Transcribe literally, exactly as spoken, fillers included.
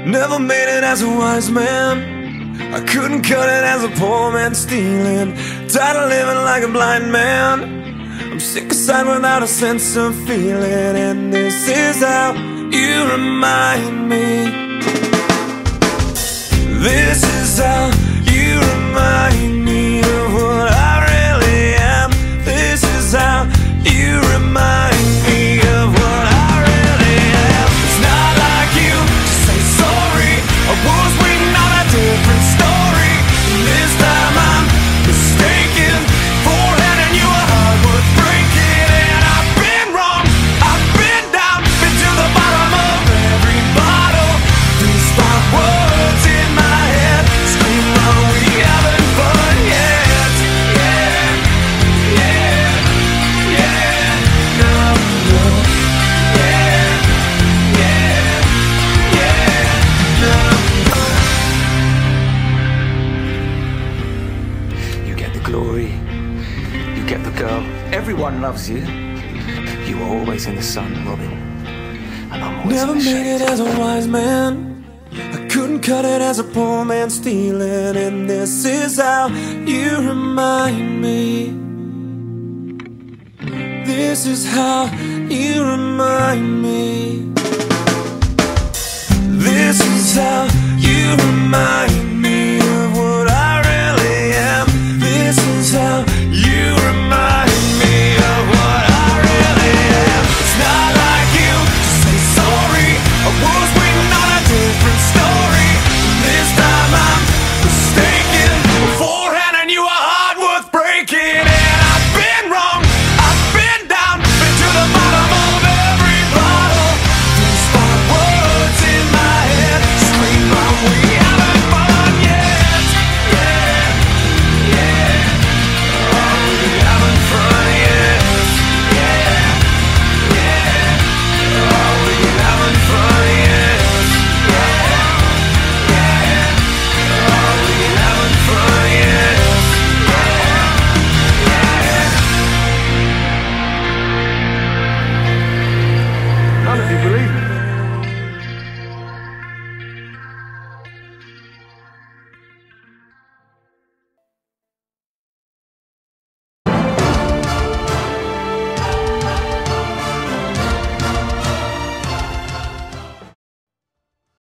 Never made it as a wise man. I couldn't cut it as a poor man stealing. Tired of living like a blind man. I'm sick aside without a sense of feeling. And this is how you remind me. This is how you remind me of what I really am. This is how you remind me of what I really am. It's not like you to say sorry. I was waiting on a different story. And this time I'm mistaken for handing you a heart worth breaking. And I've been wrong, I've been down, been to the bottom of every bottle. These five words in my head scream, are we having fun yet? Yeah, yeah, yeah, no, no. Yeah, yeah, yeah, no, no. You get the glory, you get the girl. Everyone loves you. You are always in the sun, Robin, and I'm always Never in the made shade. it as a wise man. I couldn't cut it as a poor man stealing. And this is how you remind me. This is how you remind me.